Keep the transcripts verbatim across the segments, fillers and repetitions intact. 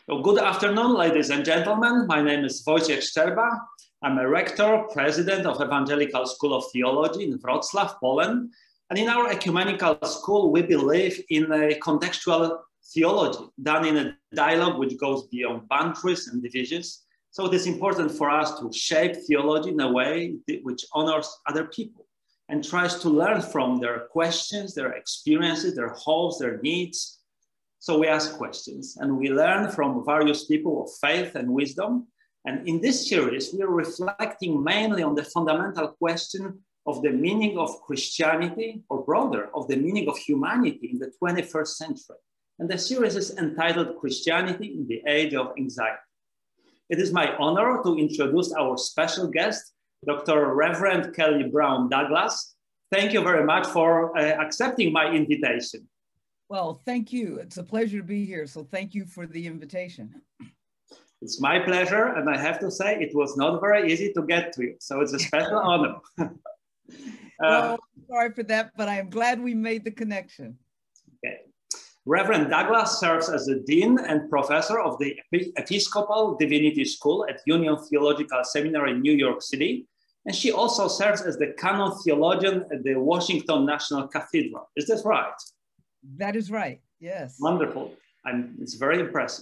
So good afternoon, ladies and gentlemen. My name is Wojciech Szczerba. I'm a rector, president of Evangelical School of Theology in Wrocław, Poland. And in our ecumenical school, we believe in a contextual theology done in a dialogue which goes beyond boundaries and divisions. So it is important for us to shape theology in a way which honors other people and tries to learn from their questions, their experiences, their hopes, their needs. So we ask questions and we learn from various people of faith and wisdom. And in this series, we are reflecting mainly on the fundamental question of the meaning of Christianity, or rather of the meaning of humanity in the twenty-first century. And the series is entitled Christianity in the Age of Anxiety. It is my honor to introduce our special guest, Doctor Reverend Kelly Brown Douglas. Thank you very much for uh, accepting my invitation. Well, thank you. It's a pleasure to be here. So thank you for the invitation. It's my pleasure. And I have to say, it was not very easy to get to you. So it's a special honor. uh, well, sorry for that, but I am glad we made the connection. Okay. Reverend Douglas serves as the Dean and Professor of the Episcopal Divinity School at Union Theological Seminary in New York City. And she also serves as the Canon Theologian at the Washington National Cathedral. Is that right? That is right, yes. Wonderful. And it's very impressive.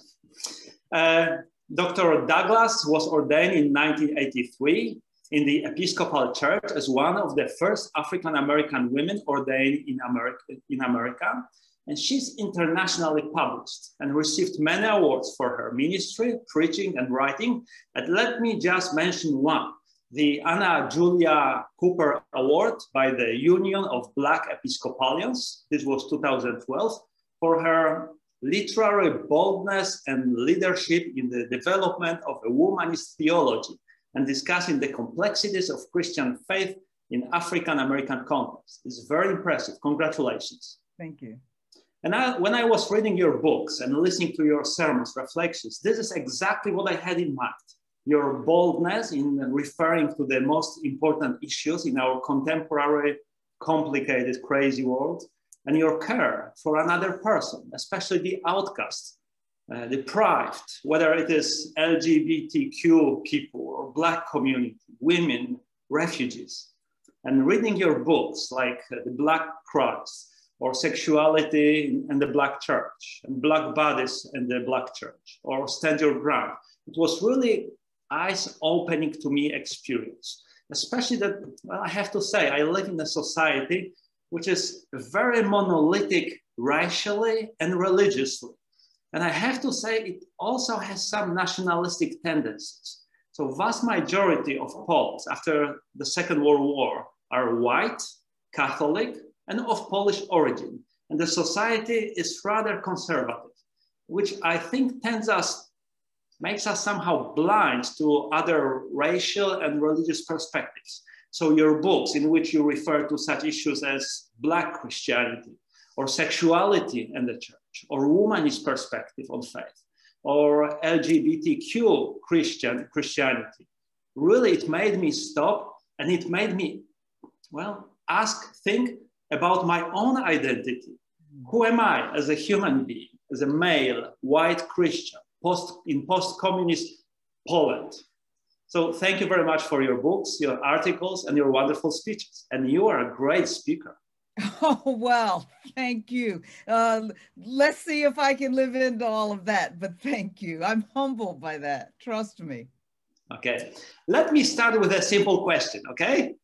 Uh, Doctor Douglas was ordained in nineteen eighty-three in the Episcopal Church as one of the first African-American women ordained in America, in America. And she's internationally published and received many awards for her ministry, preaching, and writing. And let me just mention one. The Anna Julia Cooper Award by the Union of Black Episcopalians. This was two thousand twelve for her literary boldness and leadership in the development of a womanist theology and discussing the complexities of Christian faith in African-American context. It's very impressive. Congratulations. Thank you. And I, when I was reading your books and listening to your sermons, reflections, this is exactly what I had in mind. Your boldness in referring to the most important issues in our contemporary, complicated, crazy world, and your care for another person, especially the outcast, uh, deprived, whether it is L G B T Q people or Black community, women, refugees. And reading your books like uh, The Black Christ, or Sexuality and the Black Church, and Black Bodies and the Black Church, or Stand Your Ground, it was really eyes-opening to me experience, especially that, well, I have to say, I live in a society which is very monolithic racially and religiously. And I have to say, it also has some nationalistic tendencies. So vast majority of Poles after the Second World War are white, Catholic, and of Polish origin. And the society is rather conservative, which I think tends us makes us somehow blind to other racial and religious perspectives. So your books in which you refer to such issues as Black Christianity or sexuality in the church or womanist perspective on faith or L G B T Q Christian Christianity, really it made me stop and it made me, well, ask, think about my own identity. Who am I as a human being, as a male, white Christian? Post, in post-communist Poland. So thank you very much for your books, your articles, and your wonderful speeches. And you are a great speaker. Oh, well, thank you. Uh, let's see if I can live into all of that, but thank you. I'm humbled by that, trust me. Okay, let me start with a simple question, okay?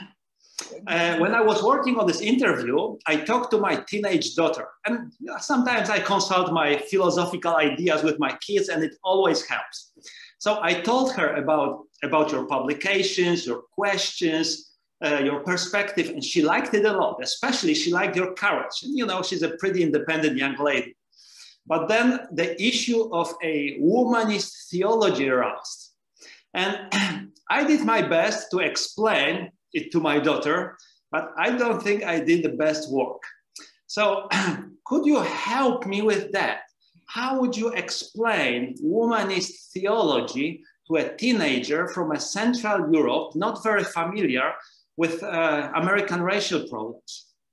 Uh, when I was working on this interview, I talked to my teenage daughter, and sometimes I consult my philosophical ideas with my kids, and it always helps. So I told her about, about your publications, your questions, uh, your perspective, and she liked it a lot. Especially she liked your courage. And you know, she's a pretty independent young lady. But then the issue of a womanist theology arose. And I did my best to explain it to my daughter, but I don't think I did the best work. So could you help me with that? How would you explain womanist theology to a teenager from a Central Europe, not very familiar with uh, American racial problems?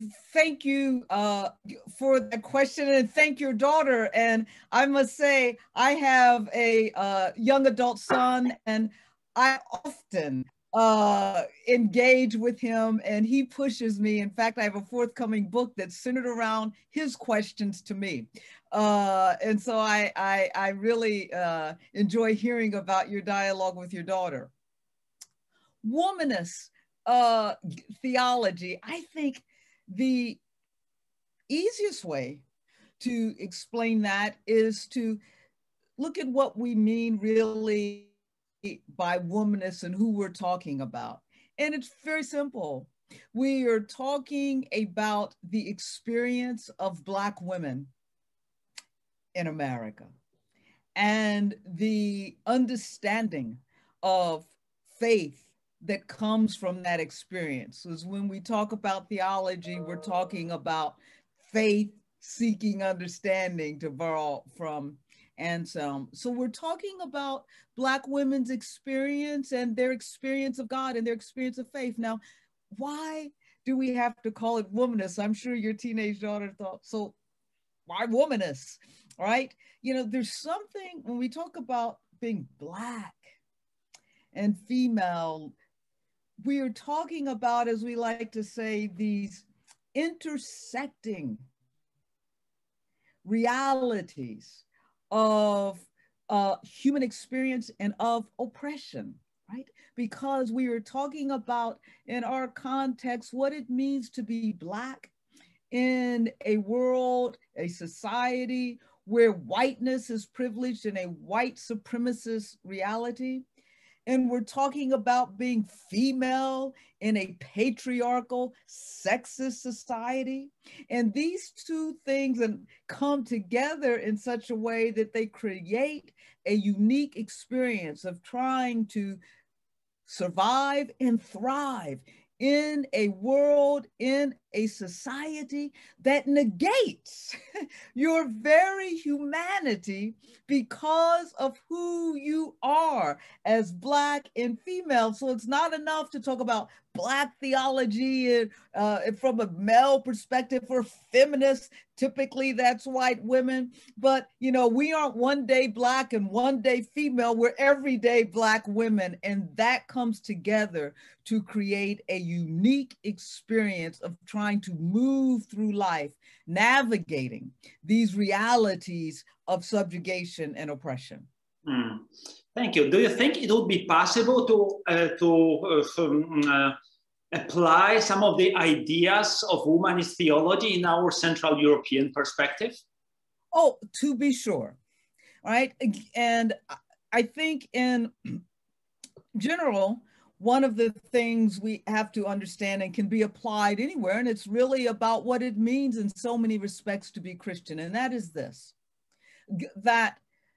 thank you uh, for that question, and thank your daughter. And I must say, I have a uh, young adult son, and I often uh, engage with him, and he pushes me. In fact, I have a forthcoming book that's centered around his questions to me. Uh, and so I, I, I really uh, enjoy hearing about your dialogue with your daughter. Womanist uh, theology, I think the easiest way to explain that is to look at what we mean really by womanist and who we're talking about. And it's very simple. We are talking about the experience of Black women in America and the understanding of faith that comes from that experience. Because when we talk about theology, we're talking about faith seeking understanding, to borrow from Anselm. So we're talking about Black women's experience and their experience of God and their experience of faith. Now, why do we have to call it womanist? I'm sure your teenage daughter thought, so why womanist, right? You know, there's something when we talk about being Black and female, we are talking about, as we like to say, these intersecting realities of uh, human experience and of oppression, right? Because we are talking about, in our context, what it means to be Black in a world, a society where whiteness is privileged in a white supremacist reality. And we're talking about being female in a patriarchal, sexist society. And these two things come together in such a way that they create a unique experience of trying to survive and thrive in a world, in a society that negates your very humanity because of who you are as Black and female. So it's not enough to talk about Black theology and uh, from a male perspective for feminists. Typically that's white women, but you know, we aren't one day Black and one day female, we're everyday Black women. And that comes together to create a unique experience of trying to move through life, navigating these realities of subjugation and oppression. Mm. Thank you. Do you think it would be possible to, uh, to uh, um, uh, apply some of the ideas of womanist theology in our Central European perspective? Oh, to be sure, right? And I think in general, one of the things we have to understand and can be applied anywhere, and it's really about what it means in so many respects to be Christian, and that is this, that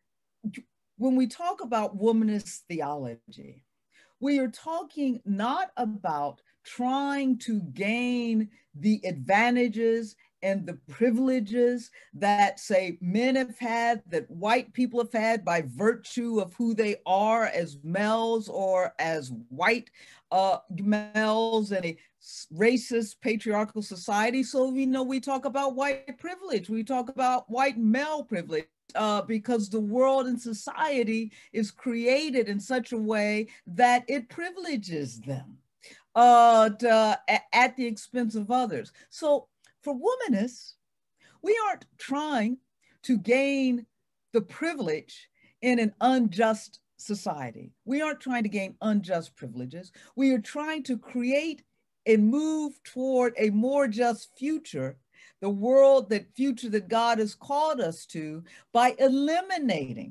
when we talk about womanist theology, we are talking not about trying to gain the advantages and the privileges that, say, men have had, that white people have had by virtue of who they are as males or as white uh, males in a racist, patriarchal society. So, you know, we talk about white privilege, we talk about white male privilege. Uh, because the world and society is created in such a way that it privileges them uh, to, at the expense of others. So for womanists, we aren't trying to gain the privilege in an unjust society. We aren't trying to gain unjust privileges. We are trying to create and move toward a more just future, the world, that future that God has called us to, by eliminating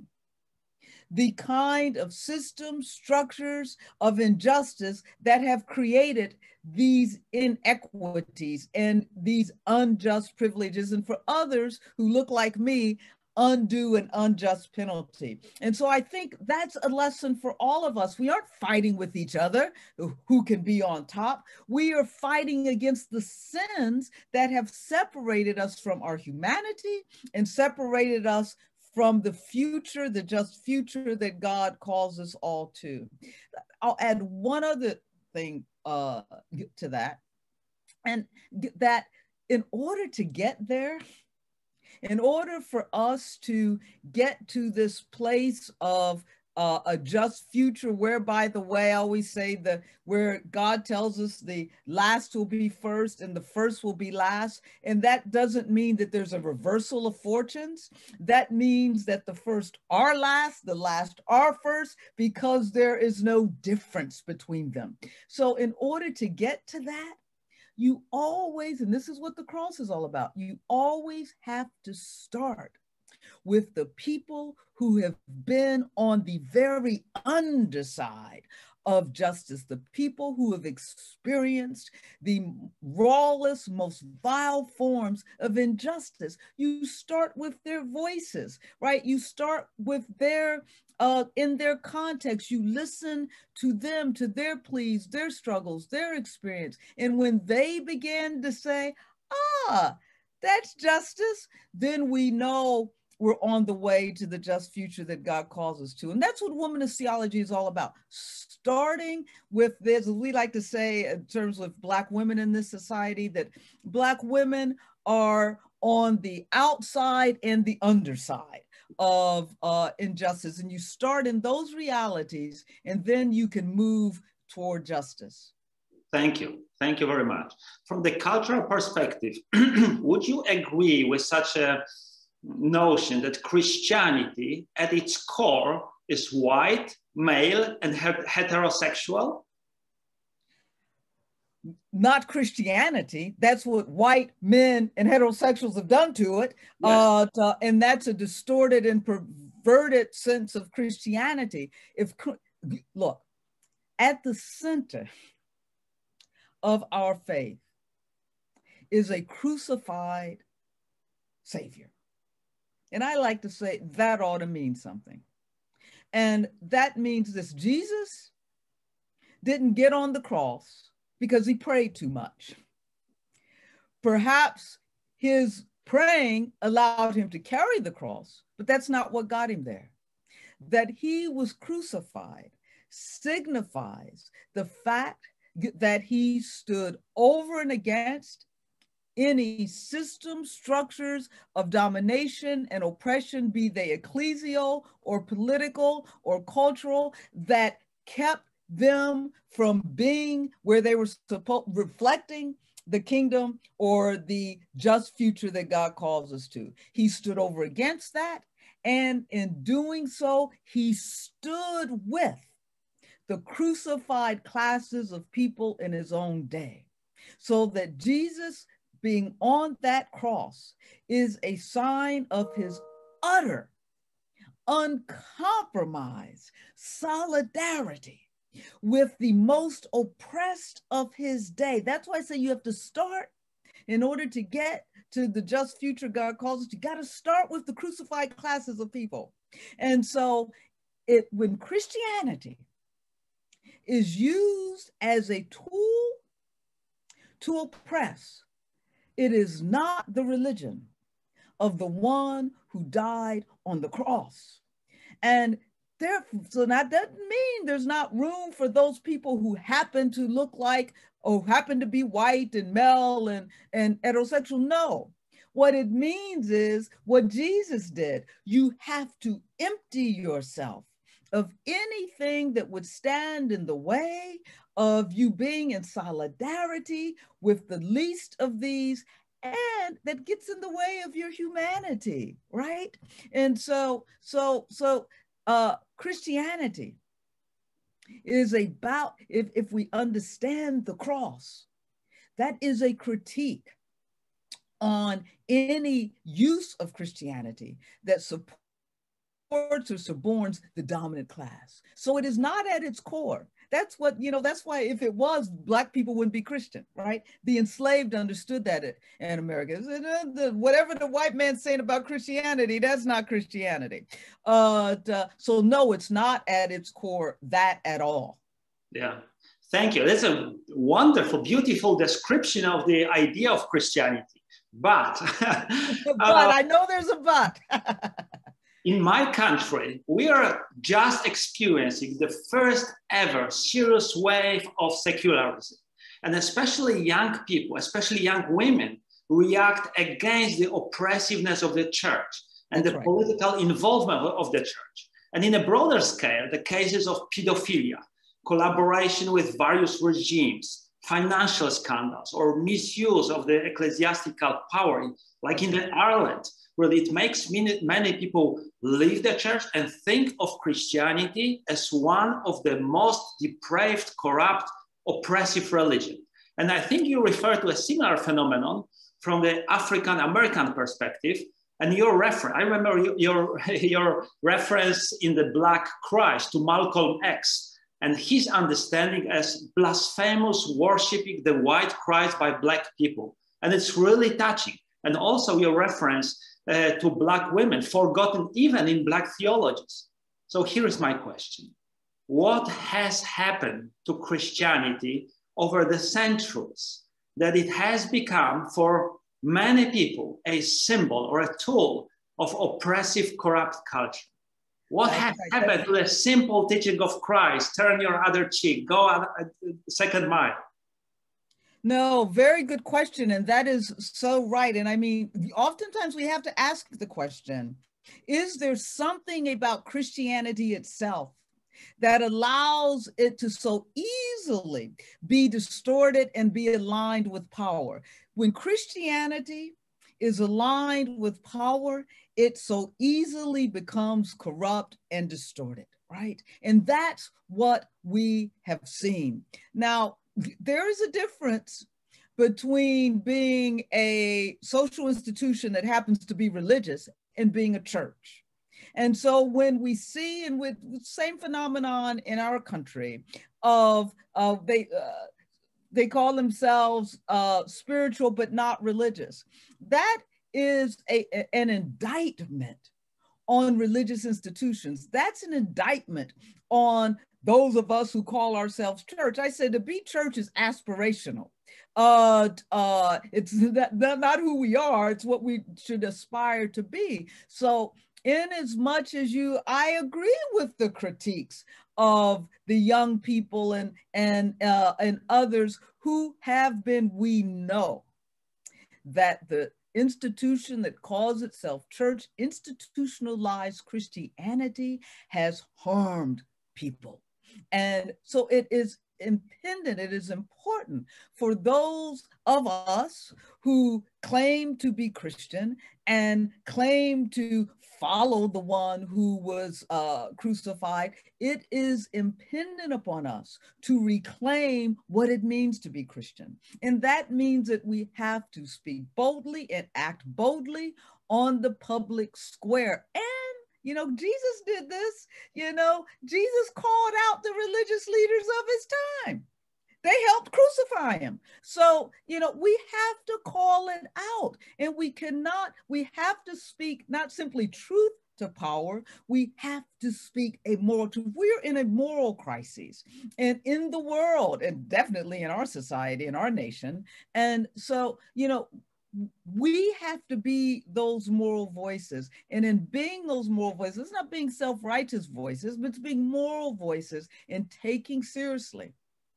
the kind of systems, structures of injustice that have created these inequities and these unjust privileges, and for others who look like me, undue and unjust penalty. And so I think that's a lesson for all of us. We aren't fighting with each other, who can be on top. We are fighting against the sins that have separated us from our humanity and separated us from the future, the just future that God calls us all to. I'll add one other thing uh, to that, and that in order to get there, in order for us to get to this place of uh, a just future, where, by the way, I always say that where God tells us the last will be first and the first will be last. And that doesn't mean that there's a reversal of fortunes. That means that the first are last, the last are first, because there is no difference between them. So in order to get to that, you always, and this is what the cross is all about, you always have to start with the people who have been on the very underside of justice, the people who have experienced the rawest, most vile forms of injustice. You start with their voices, right? You start with their, uh, in their context, you listen to them, to their pleas, their struggles, their experience. And when they begin to say, ah, that's justice, then we know we're on the way to the just future that God calls us to. And that's what womanist theology is all about. Starting with this, we like to say in terms of Black women in this society, that Black women are on the outside and the underside of uh, injustice. And you start in those realities, and then you can move toward justice. Thank you. Thank you very much. From the cultural perspective, would you agree with such a notion that Christianity at its core is white, male, and heterosexual? Not Christianity. That's what white men and heterosexuals have done to it. Yes. Uh, to, and that's a distorted and perverted sense of Christianity. If look, at the center of our faith is a crucified Savior. And I like to say that ought to mean something. And that means this: Jesus didn't get on the cross because he prayed too much. Perhaps his praying allowed him to carry the cross, but that's not what got him there. That he was crucified signifies the fact that he stood over and against any system, structures of domination and oppression, be they ecclesial or political or cultural, that kept them from being where they were supposed, reflecting the kingdom or the just future that God calls us to. He stood over against that, and in doing so, he stood with the crucified classes of people in his own day, so that Jesus being on that cross is a sign of his utter, uncompromised solidarity with the most oppressed of his day. That's why I say you have to start, in order to get to the just future God calls us, you got to start with the crucified classes of people. And so it, when Christianity is used as a tool to oppress, it is not the religion of the one who died on the cross. And therefore, so that doesn't mean there's not room for those people who happen to look like, or happen to be white and male and, and heterosexual. No, what it means is what Jesus did. You have to empty yourself of anything that would stand in the way of you being in solidarity with the least of these, and that gets in the way of your humanity, right? And so, so, so uh, Christianity is about, if, if we understand the cross, that is a critique on any use of Christianity that supports or suborns the dominant class. So it is not at its core. That's what, you know, that's why if it was, Black people wouldn't be Christian, right? The enslaved understood that in America. Whatever the white man's saying about Christianity, that's not Christianity. Uh, so no, it's not at its core that at all. Yeah, thank you. That's a wonderful, beautiful description of the idea of Christianity. But, but uh, I know there's a but. In my country, we are just experiencing the first ever serious wave of secularism. And especially young people, especially young women, react against the oppressiveness of the church and That's the right. political involvement of the church. And in a broader scale, the cases of pedophilia, collaboration with various regimes, financial scandals, or misuse of the ecclesiastical power, like in the Ireland, where it makes many, many people leave the church and think of Christianity as one of the most depraved, corrupt, oppressive religion. And I think you refer to a similar phenomenon from the African American perspective. And your reference, I remember your, your reference in the Black Christ to Malcolm X and his understanding as blasphemous worshiping the white Christ by Black people. And it's really touching. And also your reference uh, to Black women, forgotten even in Black theologies. So here is my question. What has happened to Christianity over the centuries that it has become for many people a symbol or a tool of oppressive, corrupt culture? What has happened to the simple teaching of Christ? Turn your other cheek, go a second mile. No, very good question. And that is so right. And I mean, oftentimes we have to ask the question, is there something about Christianity itself that allows it to so easily be distorted and be aligned with power? When Christianity is aligned with power, it so easily becomes corrupt and distorted, right? And that's what we have seen. Now, there is a difference between being a social institution that happens to be religious and being a church. And so when we see, and with the same phenomenon in our country of uh, they, uh, they call themselves uh, spiritual but not religious, that is a, a, an indictment on religious institutions. That's an indictment on those of us who call ourselves church. I said to be church is aspirational. Uh, uh, it's that, that, not who we are, it's what we should aspire to be. So in as much as you, I agree with the critiques of the young people and, and, uh, and others who have been, we know that the institution that calls itself church, institutionalized Christianity, has harmed people. And so it is impendent, it is important for those of us who claim to be Christian and claim to follow the one who was uh, crucified. It is impendent upon us to reclaim what it means to be Christian. And that means that we have to speak boldly and act boldly on the public square. And you know, Jesus did this. You know, Jesus called out the religious leaders of his time. They helped crucify him. So, you know, we have to call it out, and we cannot, we have to speak not simply truth to power, we have to speak a moral truth. We're in a moral crisis and in the world, and definitely in our society, in our nation. And so, you know, we have to be those moral voices. And in being those moral voices, it's not being self-righteous voices, but it's being moral voices and taking seriously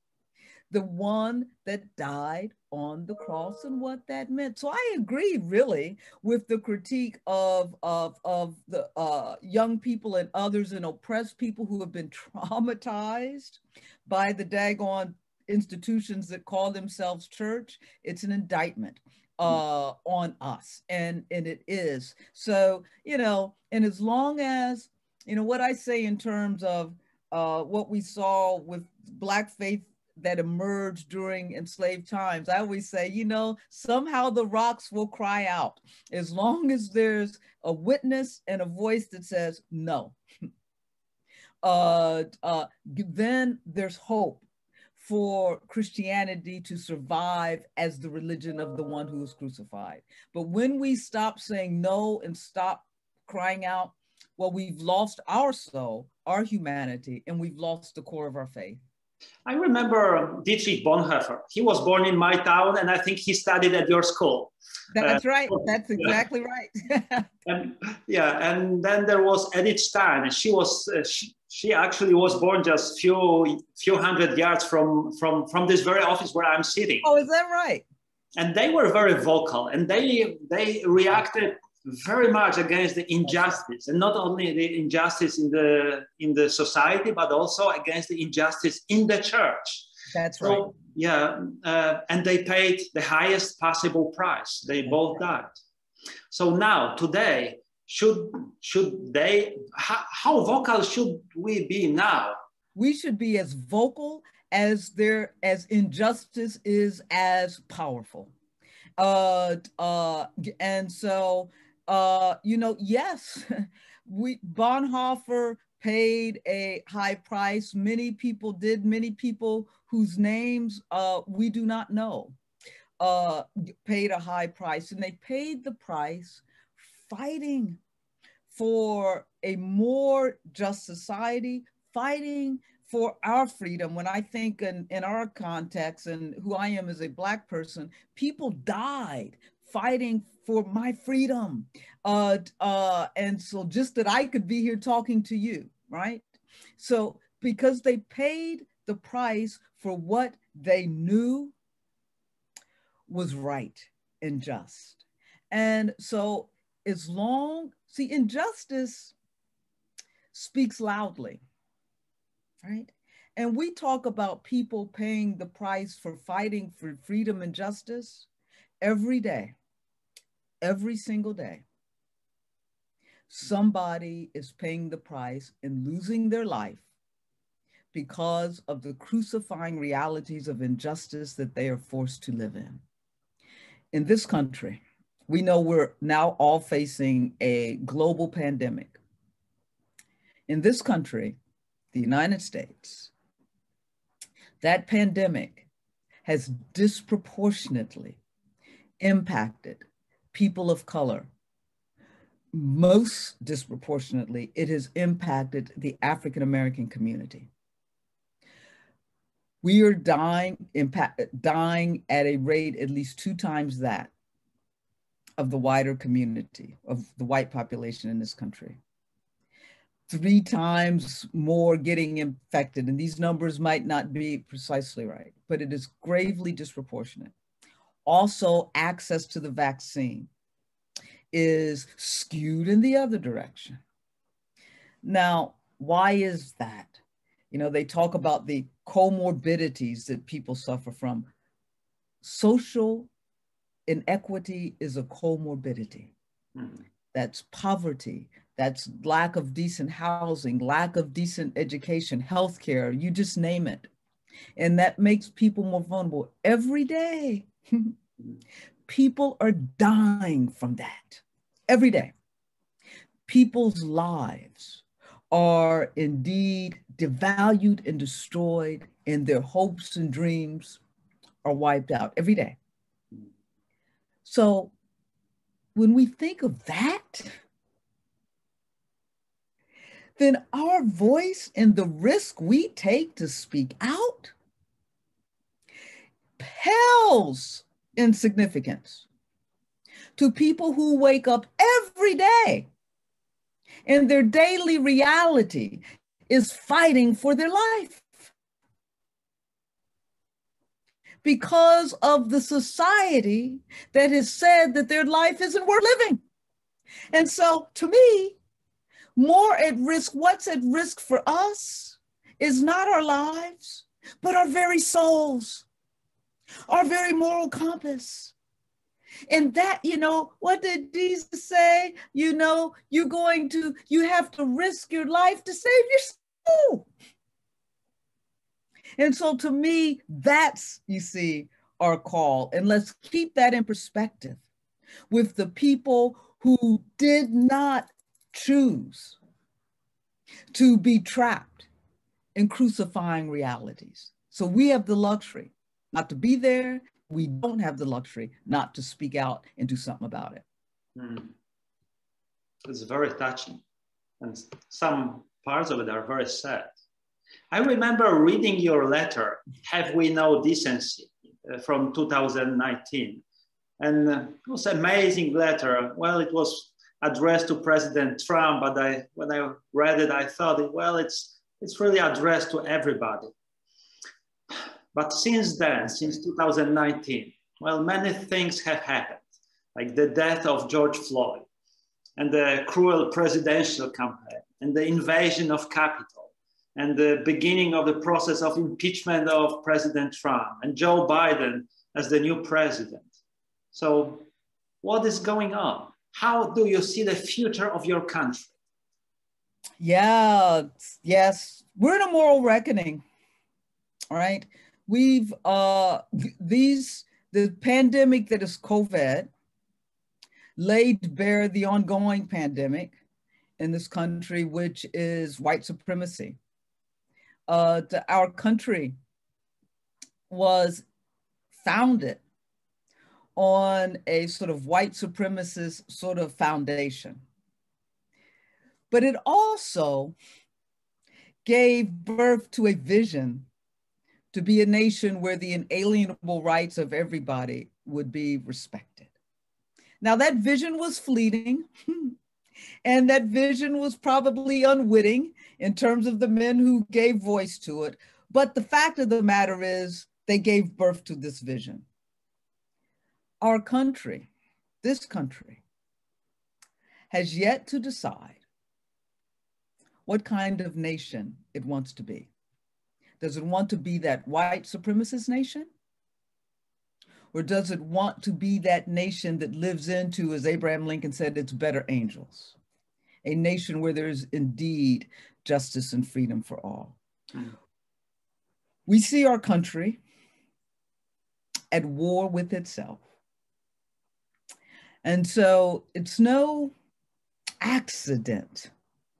the one that died on the cross and what that meant. So I agree really with the critique of, of, of the uh, young people and others and oppressed people who have been traumatized by the daggone institutions that call themselves church. It's an indictment uh on us, and and it is. So, you know, and as long as, you know, what I say in terms of uh what we saw with Black faith that emerged during enslaved times, I always say, you know, somehow the rocks will cry out. As long as there's a witness and a voice that says no, uh uh then there's hope for Christianity to survive as the religion of the one who was crucified. But when we stop saying no and stop crying out, well, we've lost our soul, our humanity, and we've lost the core of our faith. I remember Dietrich Bonhoeffer. He was born in my town, and I think he studied at your school. That's uh, right. That's exactly yeah. right. and, yeah, and then there was Edith Stein, and she was uh, she, she actually was born just few few hundred yards from from from this very office where I'm sitting. Oh, is that right? and they were very vocal, and they, they reacted very much against the injustice, and not only the injustice in the, in the society, but also against the injustice in the church. That's so, right. Yeah, uh, and they paid the highest possible price. They That's both right. died. So now, today, should, should they, how, how vocal should we be now? We should be as vocal as there, as injustice is as powerful. Uh, uh, and so, uh, you know, yes, we, Bonhoeffer paid a high price. Many people did, many people whose names uh, we do not know, uh, paid a high price, and they paid the price fighting for a more just society, fighting for our freedom. When I think in, in our context and who I am as a Black person, people died fighting for my freedom. Uh, uh, and so just that I could be here talking to you, right? So because they paid the price for what they knew was right and just. And so as long, see, injustice speaks loudly, right? And we talk about people paying the price for fighting for freedom and justice every day, every single day. Somebody is paying the price and losing their life because of the crucifying realities of injustice that they are forced to live in. In this country, we know we're now all facing a global pandemic. In this country, the United States, that pandemic has disproportionately impacted people of color. Most disproportionately, it has impacted the African-American community. We are dying, impact, dying at a rate at least two times that of the wider community, of the white population in this country. Three times more getting infected, and these numbers might not be precisely right, but it is gravely disproportionate. Also, access to the vaccine is skewed in the other direction. Now, why is that? You know, they talk about the comorbidities that people suffer from. Social inequity is a comorbidity. Mm-hmm. That's poverty, that's lack of decent housing, lack of decent education, healthcare, you just name it. And that makes people more vulnerable. Every day, people are dying from that. Every day. People's lives are indeed devalued and destroyed, and their hopes and dreams are wiped out every day. So when we think of that, then our voice and the risk we take to speak out pales in significance to people who wake up every day and their daily reality is fighting for their life because of the society that has said that their life isn't worth living. And so to me, more at risk, what's at risk for us is not our lives, but our very souls, our very moral compass. And that, you know, what did Jesus say? You know, you're going to, you have to risk your life to save your soul. And so to me, that's, you see, our call. And let's keep that in perspective with the people who did not choose to be trapped in crucifying realities. So we have the luxury not to be there. We don't have the luxury not to speak out and do something about it. Mm. It's very touching. And some parts of it are very sad. I remember reading your letter, Have We No Decency, uh, from two thousand nineteen. And uh, it was an amazing letter. Well, it was addressed to President Trump, but I, when I read it, I thought, well, it's, it's really addressed to everybody. But since then, since two thousand nineteen, Well, many things have happened, like the death of George Floyd and the cruel presidential campaign and the invasion of Capitol and the beginning of the process of impeachment of President Trump and Joe Biden as the new president. So what is going on? How do you see the future of your country? Yeah, yes, we're in a moral reckoning, all right? We've, uh, these, the pandemic that is COVID laid bare the ongoing pandemic in this country, which is white supremacy. Uh, to our country was founded on a sort of white supremacist sort of foundation. But it also gave birth to a vision to be a nation where the inalienable rights of everybody would be respected. Now that vision was fleeting, and that vision was probably unwitting in terms of the men who gave voice to it. But the fact of the matter is they gave birth to this vision. Our country, this country, has yet to decide what kind of nation it wants to be. Does it want to be that white supremacist nation? Or does it want to be that nation that lives into, as Abraham Lincoln said, its better angels? A nation where there is indeed justice and freedom for all. Mm. We see our country at war with itself. And so it's no accident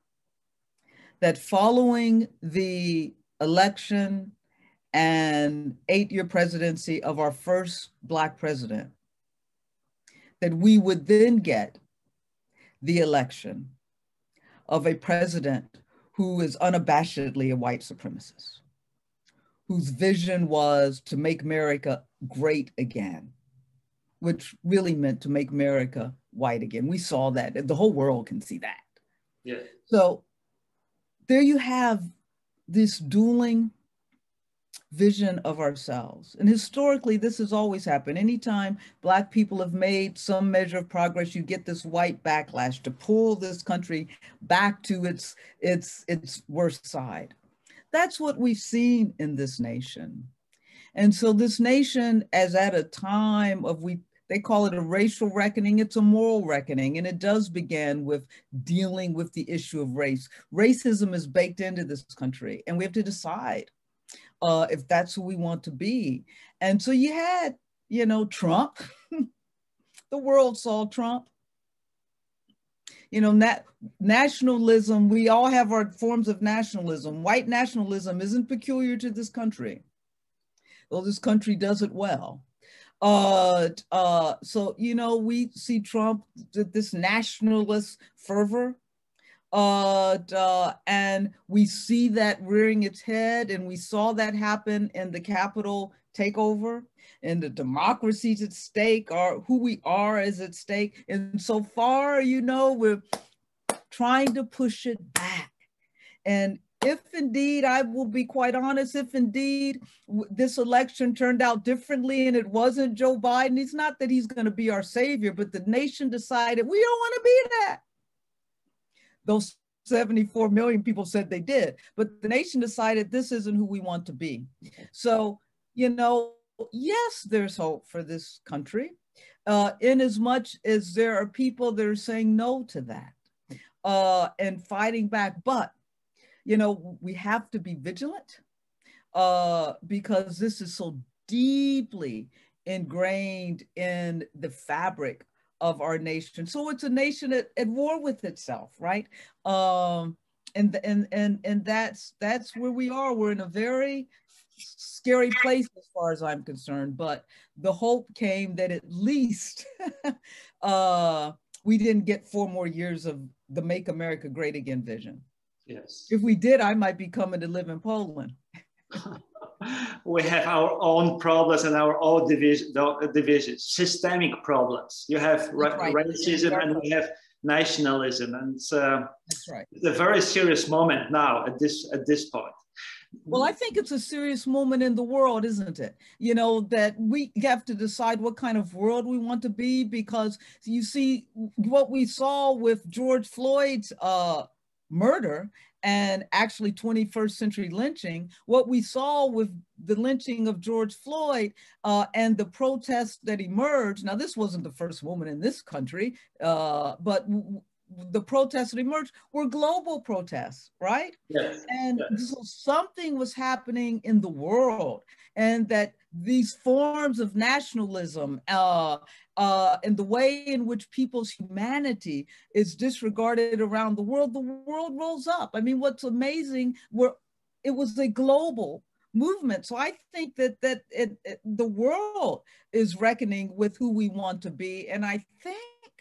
that following the election and eight-year presidency of our first Black president, that we would then get the election of a president who is unabashedly a white supremacist, whose vision was to make America great again, which really meant to make America white again. We saw that. The whole world can see that. Yeah. So there you have this dueling vision of ourselves. And historically, this has always happened. Anytime Black people have made some measure of progress, you get this white backlash to pull this country back to its, its, its worst side. That's what we've seen in this nation. And so this nation, as at a time of, we, they call it a racial reckoning, it's a moral reckoning, and it does begin with dealing with the issue of race. Racism is baked into this country, and we have to decide uh, if that's who we want to be. And so you had, you know, Trump. The world saw Trump. You know, nat nationalism, we all have our forms of nationalism. White nationalism isn't peculiar to this country, though this country does it well. Uh, uh, so, you know, we see Trump, this nationalist fervor, uh, uh, and we see that rearing its head, and we saw that happen in the Capitol takeover, and the democracy's at stake, or who we are is at stake. And so far, you know, we're trying to push it back. And if indeed, I will be quite honest, if indeed this election turned out differently and it wasn't Joe Biden, it's not that he's going to be our savior, but the nation decided we don't want to be that. Those seventy-four million people said they did, but the nation decided this isn't who we want to be. So, you know, yes, there's hope for this country, uh, in as much as there are people that are saying no to that uh, and fighting back. But you know, we have to be vigilant uh, because this is so deeply ingrained in the fabric of our nation. So it's a nation at, at war with itself, right? Um, and, and, and, and that's, that's where we are. We're in a very scary place as far as I'm concerned, but the hope came that at least uh, we didn't get four more years of the Make America Great Again vision. Yes. If we did, I might be coming to live in Poland. We have our own problems and our own division, divisions, systemic problems. You have right. racism and right. we have nationalism, and it's, uh, That's right. it's a very serious moment now at this at this point. Well, I think it's a serious moment in the world, isn't it? You know, that we have to decide what kind of world we want to be, because you see what we saw with George Floyd's uh, murder and actually twenty-first century lynching, what we saw with the lynching of George Floyd uh, and the protests that emerged. Now, this wasn't the first woman in this country, uh, but the protests that emerged were global protests, right? Yes. And Yes. so something was happening in the world, and that these forms of nationalism uh, uh, and the way in which people's humanity is disregarded around the world, the world rolls up. I mean, what's amazing, we're, it was a global movement. So I think that, that it, it, the world is reckoning with who we want to be. And I think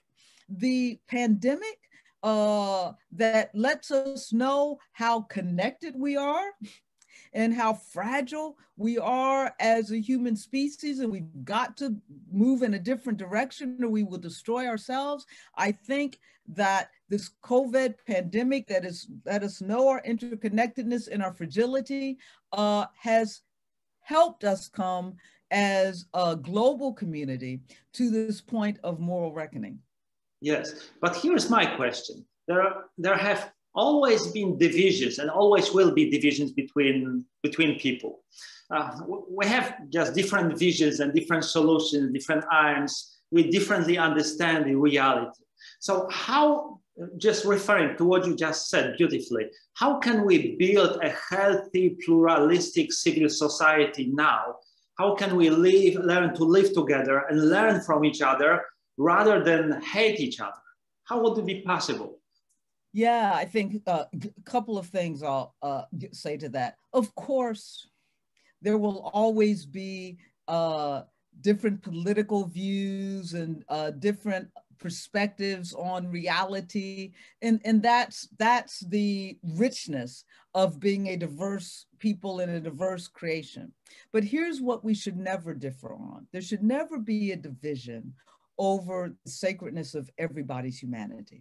the pandemic uh, that lets us know how connected we are and how fragile we are as a human species, and we've got to move in a different direction or we will destroy ourselves. I think that this COVID pandemic that is let us know our interconnectedness and our fragility uh, has helped us come as a global community to this point of moral reckoning. Yes, but here's my question. There, are, there have always been divisions and always will be divisions between, between people. Uh, we have just different visions and different solutions, different aims. We differently understand the reality. So how, just referring to what you just said beautifully, how can we build a healthy, pluralistic civil society now? How can we live, learn to live together and learn from each other rather than hate each other? How would it be possible? Yeah, I think uh, a couple of things I'll uh, say to that. Of course, there will always be uh, different political views and uh, different perspectives on reality. And, and that's, that's the richness of being a diverse people in a diverse creation. But here's what we should never differ on. There should never be a division over the sacredness of everybody's humanity.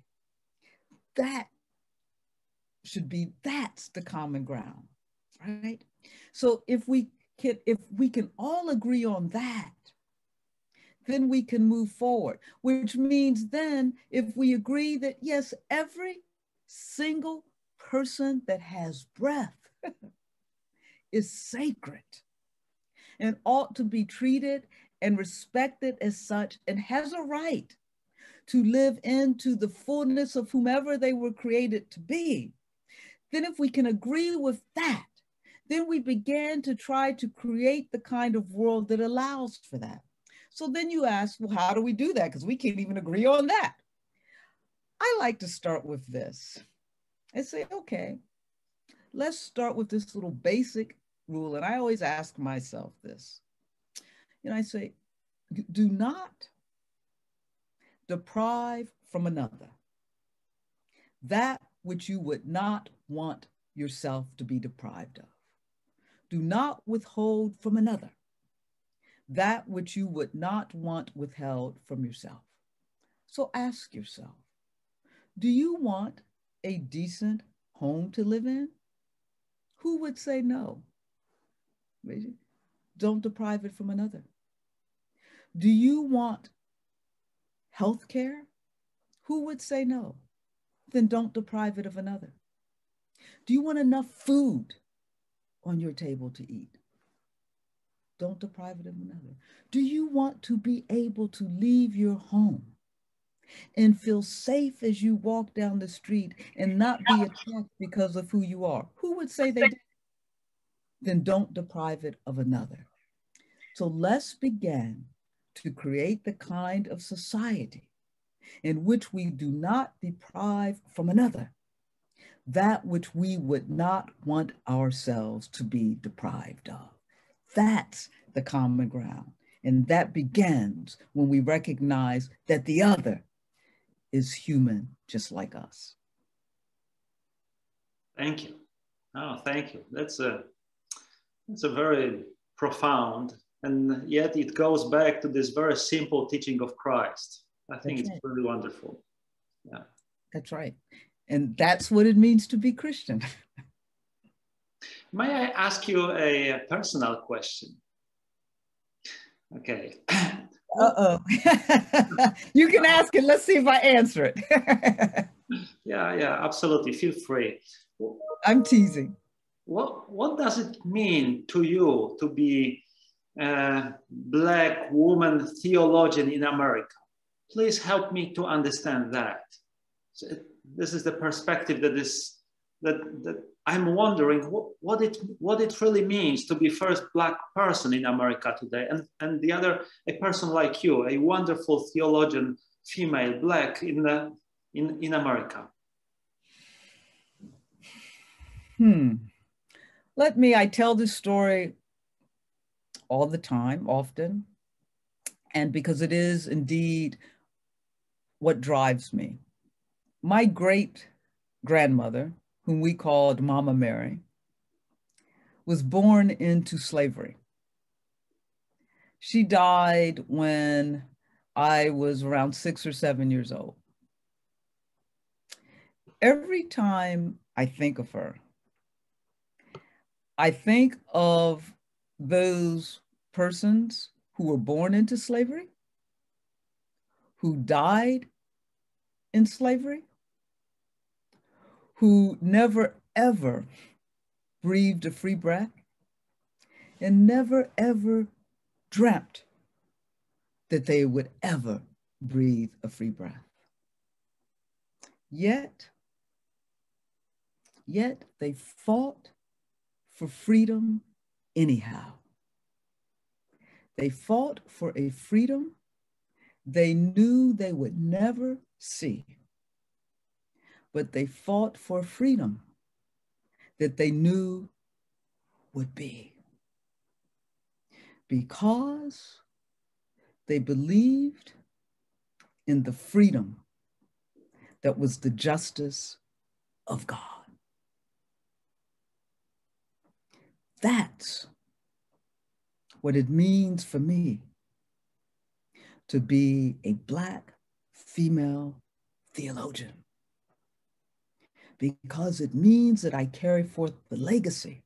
That should be, that's the common ground, right? So if we can, if we can all agree on that, then we can move forward, which means then if we agree that yes, every single person that has breath is sacred and ought to be treated and respected as such and has a right to live into the fullness of whomever they were created to be, then if we can agree with that, then we begin to try to create the kind of world that allows for that. So then you ask, well, how do we do that? Because we can't even agree on that. I like to start with this. I say, okay, let's start with this little basic rule. And I always ask myself this. And I say, do not deprive from another that which you would not want yourself to be deprived of. Do not withhold from another that which you would not want withheld from yourself. So ask yourself, do you want a decent home to live in? Who would say no? Don't deprive it from another. Do you want health care? Who would say no? Then don't deprive it of another. Do you want enough food on your table to eat? Don't deprive it of another. Do you want to be able to leave your home and feel safe as you walk down the street and not be attacked because of who you are? Who would say they do? Then don't deprive it of another. So let's begin to create the kind of society in which we do not deprive from another that which we would not want ourselves to be deprived of. That's the common ground. And that begins when we recognize that the other is human, just like us. Thank you. Oh, thank you. That's a, that's a very profound, and yet it goes back to this very simple teaching of Christ. I think that's it's right. Really wonderful. Yeah. That's right. And that's what it means to be Christian. May I ask you a personal question? Okay. Uh-oh. You can ask it. Let's see if I answer it. Yeah, yeah, absolutely. Feel free. I'm teasing. What, what does it mean to you to be a Black woman theologian in America? Please help me to understand that. So this is the perspective that is that, that I'm wondering what, what it what it really means to be first Black person in America today, and, and the other a person like you, a wonderful theologian, female, Black in the in, in America. Hmm. Let me, I tell this story all the time, often, and because it is indeed what drives me. My great grandmother, whom we called Mama Mary, was born into slavery. She died when I was around six or seven years old. Every time I think of her, I think of those persons who were born into slavery, who died in slavery, who never ever breathed a free breath, and never ever dreamt that they would ever breathe a free breath. Yet, yet they fought for freedom anyhow. They fought for a freedom they knew they would never see, but they fought for freedom that they knew would be, because they believed in the freedom that was the justice of God. That's what it means for me to be a Black female theologian, because it means that I carry forth the legacy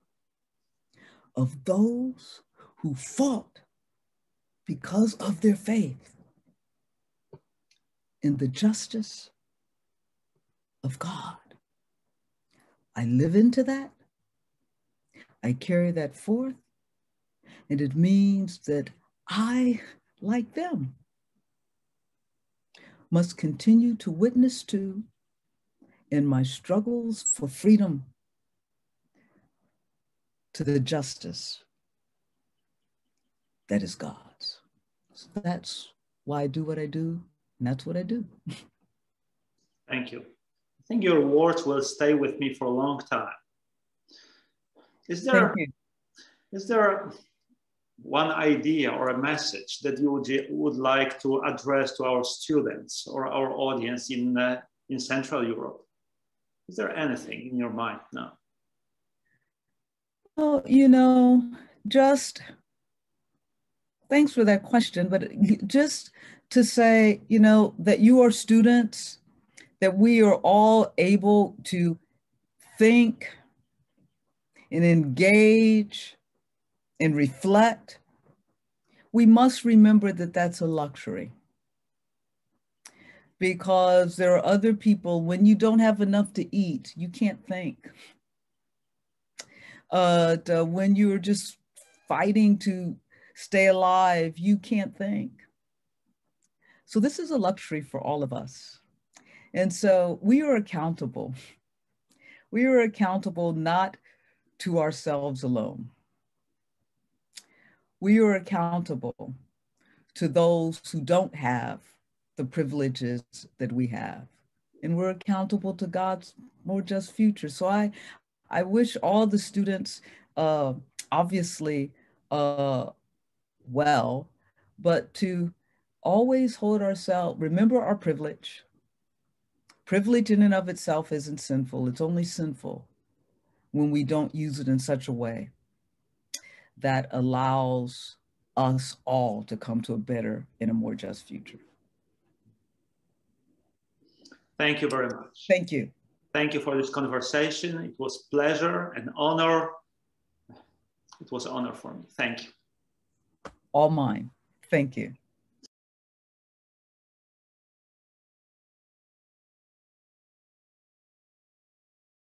of those who fought because of their faith in the justice of God. I live into that. I carry that forth. And it means that I, like them, must continue to witness to, in my struggles for freedom, to the justice that is God's. So that's why I do what I do, and that's what I do. Thank you. I think your words will stay with me for a long time. Is there, is there one idea or a message that you would, would like to address to our students or our audience in, uh, in Central Europe? Is there anything in your mind now? Oh, you know, just thanks for that question, but just to say, you know, that you are students, that we are all able to think and engage and reflect. We must remember that that's a luxury, because there are other people, when you don't have enough to eat, you can't think. Uh, to, when you're just fighting to stay alive, you can't think. So this is a luxury for all of us. And so we are accountable. We are accountable not to ourselves alone. We are accountable to those who don't have the privileges that we have. And we're accountable to God's more just future. So I, I wish all the students, uh, obviously, uh, well, but to always hold ourselves, remember our privilege. Privilege in and of itself isn't sinful. It's only sinful when we don't use it in such a way that allows us all to come to a better and a more just future. Thank you very much. Thank you. Thank you for this conversation. It was pleasure and honor. It was an honor for me. Thank you. All mine. Thank you.